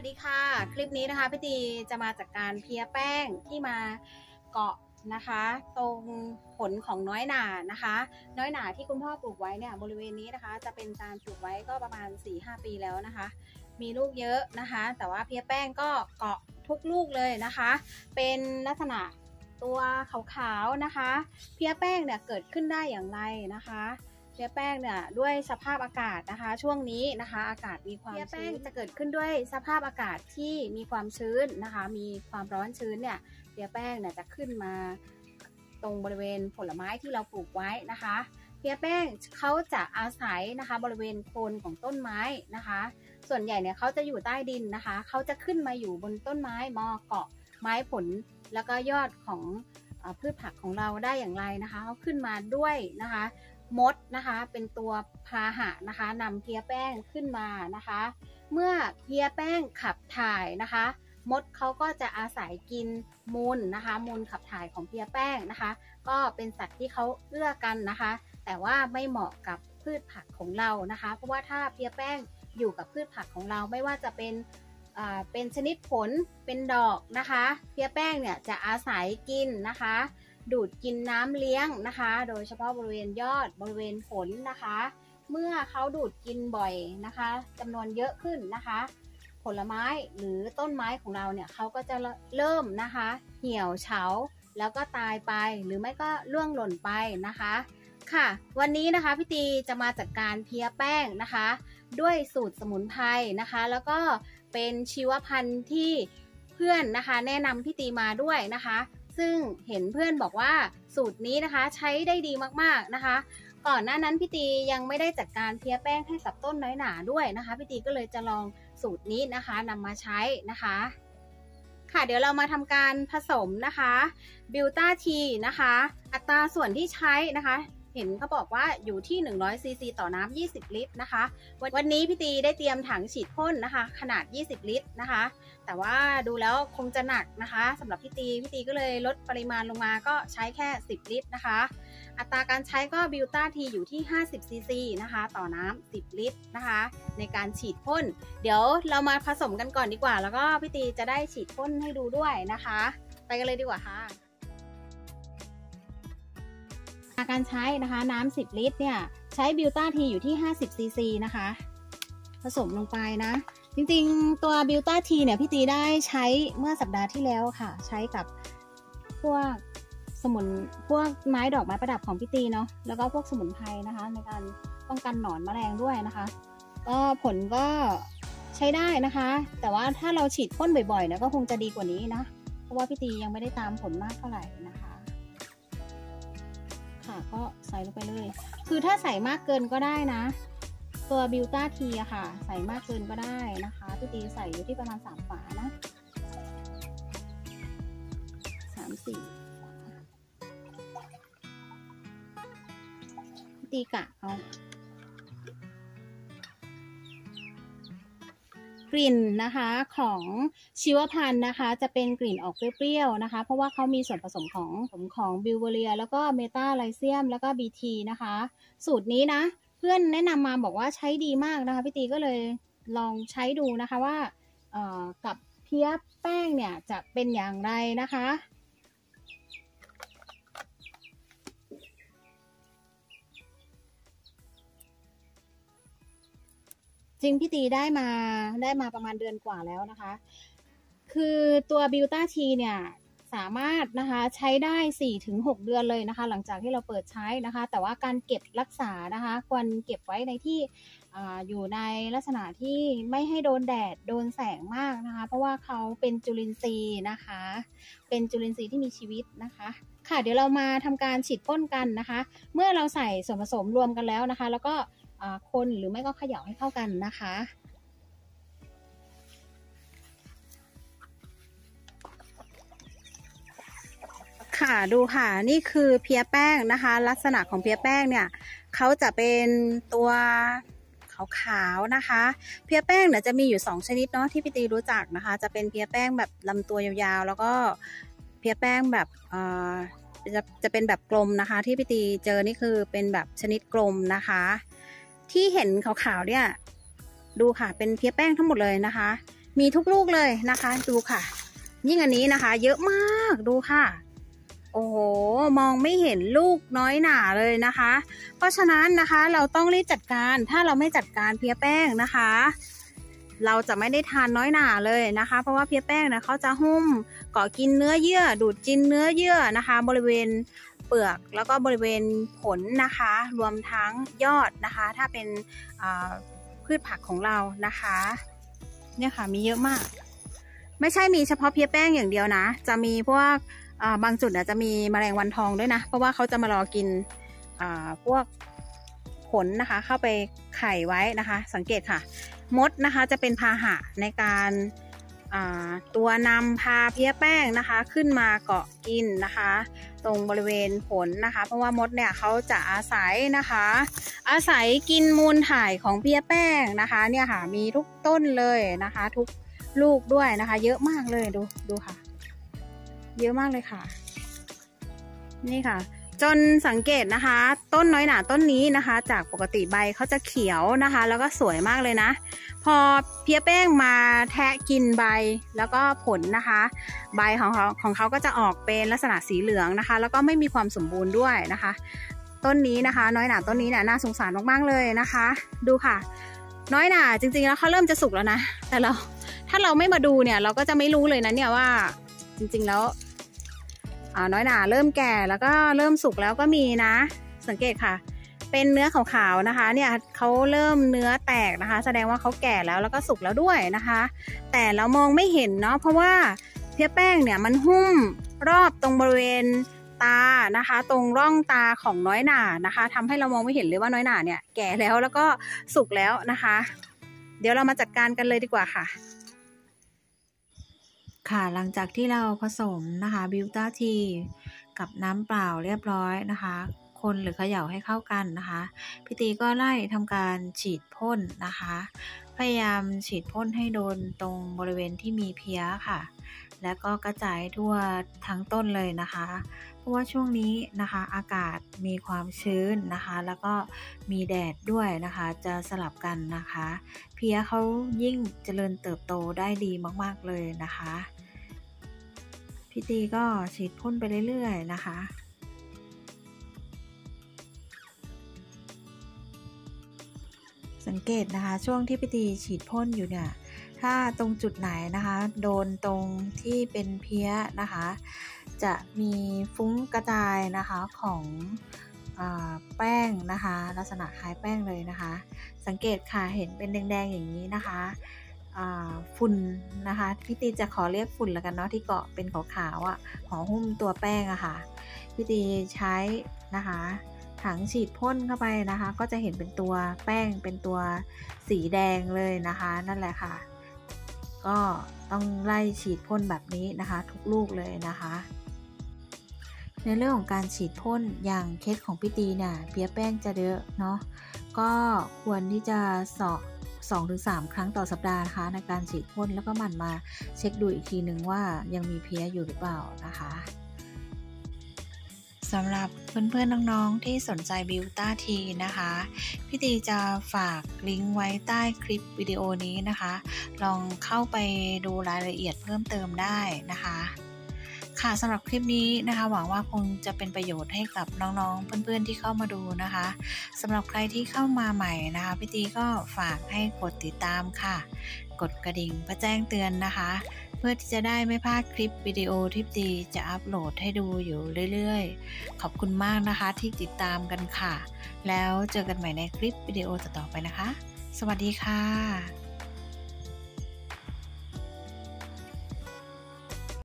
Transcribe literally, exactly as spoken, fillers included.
ดีค่ะคลิปนี้นะคะพี่ตีจะมาจากการเพี้ยแป้งที่มาเกาะนะคะตรงผลของน้อยหน่านะคะน้อยหน่าที่คุณพ่อปลูกไว้เนี่ยบริเวณนี้นะคะจะเป็นการปลูกไว้ก็ประมาณ สี่ห้า ปีแล้วนะคะมีลูกเยอะนะคะแต่ว่าเพี้ยแป้งก็เกาะทุกลูกเลยนะคะเป็นลักษณะตัวขาวๆนะคะเพี้ยแป้งเนี่ยเกิดขึ้นได้อย่างไรนะคะเพี้ยแป้งเนี่ยด้วยสภาพอากาศนะคะช่วงนี้นะคะอากาศมีความชื้นเพี้ยแป้งจะเกิดขึ้นด้วยสภาพอากาศที่มีความชื้นนะคะมีความร้อนชื้นเนี่ยเพี้ยแป้งเนี่ยจะขึ้นมาตรงบริเวณผลไม้ที่เราปลูกไว้นะคะเพี้ยแป้งเขาจะอาศัยนะคะบริเวณโคนของต้นไม้นะคะส่วนใหญ่เนี่ยเขาจะอยู่ใต้ดินนะคะเขาจะขึ้นมาอยู่บนต้นไม้มาเกาะไม้ผลแล้วก็ยอดของพืชผักของเราได้อย่างไรนะคะเขาขึ้นมาด้วยนะคะมดนะคะเป็นตัวพาหะนะคะนำเพี้ยแป้งขึ้นมานะคะเมื่อเพี้ยแป้งขับถ่ายนะคะมดเขาก็จะอาศัยกินมูลนะคะมูลขับถ่ายของเพี้ยแป้งนะคะก็เป็นสัตว์ที่เขาเอื้อกันนะคะแต่ว่าไม่เหมาะกับพืชผักของเรานะคะเพราะว่าถ้าเพี้ยแป้งอยู่กับพืชผักของเราไม่ว่าจะเป็นอ่าเป็นชนิดผลเป็นดอกนะคะเพี้ยแป้งเนี่ยจะอาศัยกินนะคะดูดกินน้ำเลี้ยงนะคะโดยเฉพาะบริเวณยอดบริเวณผลนะคะเมื่อเขาดูดกินบ่อยนะคะจำนวนเยอะขึ้นนะคะผลไม้หรือต้นไม้ของเราเนี่ยเขาก็จะเริ่มนะคะเหี่ยวเฉาแล้วก็ตายไปหรือไม่ก็ร่วงหล่นไปนะคะค่ะวันนี้นะคะพี่ตีจะมาจัดการเพี้ยแป้งนะคะด้วยสูตรสมุนไพรนะคะแล้วก็เป็นชีวพันธุ์ที่เพื่อนนะคะแนะนำพี่ตีมาด้วยนะคะซึ่งเห็นเพื่อนบอกว่าสูตรนี้นะคะใช้ได้ดีมากๆนะคะก่อนหน้านั้นพี่ตียังไม่ได้จัดการเพี้ยแป้งให้กับต้นน้อยหน่าด้วยนะคะพี่ตีก็เลยจะลองสูตรนี้นะคะนำมาใช้นะคะค่ะเดี๋ยวเรามาทำการผสมนะคะบิวต้าทีนะคะอัตราส่วนที่ใช้นะคะเห็นเขาบอกว่าอยู่ที่หนึ่งร้อยซีซีต่อน้ำยี่สิบลิตรนะคะวันนี้พี่ตีได้เตรียมถังฉีดพ่นนะคะขนาดยี่สิบลิตรนะคะแต่ว่าดูแล้วคงจะหนักนะคะสำหรับพี่ตีพี่ตีก็เลยลดปริมาณลงมาก็ใช้แค่สิบลิตรนะคะอัตราการใช้ก็บิวต้าทีอยู่ที่ห้าสิบซีซีนะคะต่อน้ำสิบลิตรนะคะในการฉีดพ่นเดี๋ยวเรามาผสมกันก่อนดีกว่าแล้วก็พี่ตีจะได้ฉีดพ่นให้ดูด้วยนะคะไปกันเลยดีกว่าค่ะการใช้นะคะน้ำสิบลิตรเนี่ยใช้บิวต้าทีอยู่ที่ห้าสิบซีซีนะคะผสมลงไปนะจริงๆตัวบิวต้าทีเนี่ยพี่ตีได้ใช้เมื่อสัปดาห์ที่แล้วค่ะใช้กับพวกสมุนพวกไม้ดอกไม้ประดับของพี่ตีเนาะแล้วก็พวกสมุนไพรนะคะในการป้องกันหนอนแมลงด้วยนะคะก็ผลก็ใช้ได้นะคะแต่ว่าถ้าเราฉีดพ่นบ่อยๆเนี่ยก็คงจะดีกว่านี้นะเพราะว่าพี่ตียังไม่ได้ตามผลมากเท่าไหร่นะคะค่ะก็ใส่ลงไปเลยคือถ้าใส่มากเกินก็ได้นะตัวบิวต้าทีอะค่ะใส่มากเกินก็ได้นะคะพี่ตีใส่อยู่ที่ประมาณสามฝานะสามสี่พี่ตีกะเอากลิ่นนะคะของชีวพันธุ์นะคะจะเป็นกลิ่นออกเปรี้ยวๆนะคะเพราะว่าเขามีส่วนผสมของของบิวเวอเรียแล้วก็เมตาไลเซียมแล้วก็ บี ที นะคะสูตรนี้นะเพื่อนแนะนำมาบอกว่าใช้ดีมากนะคะพี่ตีก็เลยลองใช้ดูนะคะว่าเอ่อกับเพี้ยแป้งเนี่ยจะเป็นอย่างไรนะคะจริงพี่ตีได้มาได้มาประมาณเดือนกว่าแล้วนะคะคือตัวบิวต้าทีเนี่ยสามารถนะคะใช้ได้ สี่ถึงหก เดือนเลยนะคะหลังจากที่เราเปิดใช้นะคะแต่ว่าการเก็บรักษานะคะควรเก็บไว้ในที่ อ, อยู่ในลักษณะที่ไม่ให้โดนแดดโดนแสงมากนะคะเพราะว่าเขาเป็นจุลินทรีย์นะคะเป็นจุลินทรีย์ที่มีชีวิตนะคะค่ะเดี๋ยวเรามาทำการฉีดพ่นกันนะคะเมื่อเราใส่ส่วนผสมรวมกันแล้วนะคะแล้วก็คนหรือไม่ก็เขย่าให้เข้ากันนะคะค่ะดูค่ะนี่คือเพี้ยแป้งนะคะลักษณะของเพี้ยแป้งเนี่ยเขาจะเป็นตัวขาวๆนะคะเพี้ยแป้งเนี่ยจะมีอยู่สองชนิดเนาะที่พี่ตีรู้จักนะคะจะเป็นเพี้ยแป้งแบบลำตัวยาวๆแล้วก็เพี้ยแป้งแบบเอ่อจะจะเป็นแบบกลมนะคะที่พี่ตีเจอนี่คือเป็นแบบชนิดกลมนะคะที่เห็นขาวๆเนี่ยดูค่ะเป็นเพี้ยแป้งทั้งหมดเลยนะคะมีทุกลูกเลยนะคะดูค่ะยิ่งอันนี้นะคะเยอะมากดูค่ะโอ้โหมองไม่เห็นลูกน้อยหนาเลยนะคะเพราะฉะนั้นนะคะเราต้องรีบจัดการถ้าเราไม่จัดการเพี้ยแป้งนะคะเราจะไม่ได้ทานน้อยหนาเลยนะคะเพราะว่าเพี้ยแป้งนะเขาจะหุ้มเกาะกินเนื้อเยื่อดูดกินเนื้อเยื่อนะคะบริเวณเปลือกแล้วก็บริเวณผลนะคะรวมทั้งยอดนะคะถ้าเป็นพืชผักของเรานะคะเนี่ยค่ะมีเยอะมากไม่ใช่มีเฉพาะเพี้ยแป้งอย่างเดียวนะจะมีพวกบางจุดเนี่ยจะมีแมลงวันทองด้วยนะเพราะว่าเขาจะมารอกินพวกผลนะคะเข้าไปไข่ไว้นะคะสังเกตค่ะมดนะคะจะเป็นพาหะในการตัวนำพาเพี้ยแป้งนะคะขึ้นมาเกาะกินนะคะตรงบริเวณผลนะคะเพราะว่ามดเนี่ยเขาจะอาศัยนะคะอาศัยกินมูลถ่ายของเพี้ยแป้งนะคะเนี่ยค่ะมีทุกต้นเลยนะคะทุกลูกด้วยนะคะเยอะมากเลยดูดูค่ะเยอะมากเลยค่ะนี่ค่ะจนสังเกตนะคะต้นน้อยหนาต้นนี้นะคะจากปกติใบเขาจะเขียวนะคะแล้วก็สวยมากเลยนะพอเพี้ยแป้งมาแทะกินใบแล้วก็ผลนะคะใบของเขาของเขาก็จะออกเป็นลักษณะสีเหลืองนะคะแล้วก็ไม่มีความสมบูรณ์ด้วยนะคะต้นนี้นะคะน้อยหนาต้นนี้เนี่ยน่าสงสารมากๆเลยนะคะดูค่ะน้อยหนาจริงๆแล้วเขาเริ่มจะสุกแล้วนะแต่เราถ้าเราไม่มาดูเนี่ยเราก็จะไม่รู้เลยนะเนี่ยว่าจริงๆแล้วน้อยหนาเริ่มแก่แล้วก็เริ่มสุกแล้วก็มีนะสังเกตค่ะเป็นเนื้อขาวๆนะคะเนี่ยเขาเริ่มเนื้อแตกนะคะแสดงว่าเขาแก่แล้วแล้วก็สุกแล้วด้วยนะคะแต่เรามองไม่เห็นเนาะเพราะว่าเพี้ยแป้งเนี่ยมันหุ้มรอบตรงบริเวณตานะคะตรงร่องตาของน้อยหนานะคะทำให้เรามองไม่เห็นเลยว่าน้อยหนาเนี่ยแก่แล้วแล้วก็สุกแล้วนะคะเดี๋ยวเรามาจัดการกันเลยดีกว่าค่ะค่ะหลังจากที่เราผสมนะคะบิวต้าทีกับน้ำเปล่าเรียบร้อยนะคะคนหรือเขย่าให้เข้ากันนะคะพี่ตีก็ไล่ทำการฉีดพ่นนะคะพยายามฉีดพ่นให้โดนตรงบริเวณที่มีเพี้ยค่ะแล้วก็กระจายทั่วทั้งต้นเลยนะคะเพราะว่าช่วงนี้นะคะอากาศมีความชื้นนะคะแล้วก็มีแดดด้วยนะคะจะสลับกันนะคะเพี้ยเขายิ่งเจริญเติบโตได้ดีมากๆเลยนะคะพี่ตีก็ฉีดพ่นไปเรื่อยๆนะคะสังเกตนะคะช่วงที่พี่ตีฉีดพ่นอยู่เนี่ยถ้าตรงจุดไหนนะคะโดนตรงที่เป็นเพี้ยนะคะจะมีฟุ้งกระจายนะคะของแป้งนะคะลักษณะคล้ายแป้งเลยนะคะสังเกตค่ะเห็นเป็นแดงๆอย่างนี้นะคะฝุ่นนะคะพี่ตีจะขอเรียกฝุ่นแล้วกันเนาะที่เกาะเป็นขาวๆอ่ะห่อหุ้มตัวแป้งอะค่ะพี่ตีใช้นะคะถังฉีดพ่นเข้าไปนะคะก็จะเห็นเป็นตัวแป้งเป็นตัวสีแดงเลยนะคะนั่นแหละค่ะก็ต้องไล่ฉีดพ่นแบบนี้นะคะทุกลูกเลยนะคะในเรื่องของการฉีดพ่นอย่างเคสของพี่ตีเนี่ยเพี้ยแป้งจะเยอะเนาะก็ควรที่จะสอบสองถึงสาม ครั้งต่อสัปดาห์นะคะในการฉีดพ่นแล้วก็หมั่นมาเช็คดูอีกทีหนึ่งว่ายังมีเพี้ยอยู่หรือเปล่านะคะสำหรับเพื่อนๆน้องๆที่สนใจบิวต้าทีนะคะพี่ตีจะฝากลิงก์ไว้ใต้คลิปวิดีโอนี้นะคะลองเข้าไปดูรายละเอียดเพิ่มเติมได้นะคะค่ะสำหรับคลิปนี้นะคะหวังว่าคงจะเป็นประโยชน์ให้กับน้องๆเพื่อนๆที่เข้ามาดูนะคะสำหรับใครที่เข้ามาใหม่นะคะพี่ตีก็ฝากให้กดติดตามค่ะกดกระดิ่งเพื่อแจ้งเตือนนะคะเพื่อที่จะได้ไม่พลาดคลิปวิดีโอที่พี่ตีจะอัปโหลดให้ดูอยู่เรื่อยๆขอบคุณมากนะคะที่ติดตามกันค่ะแล้วเจอกันใหม่ในคลิปวิดีโอต่อๆไปนะคะสวัสดีค่ะ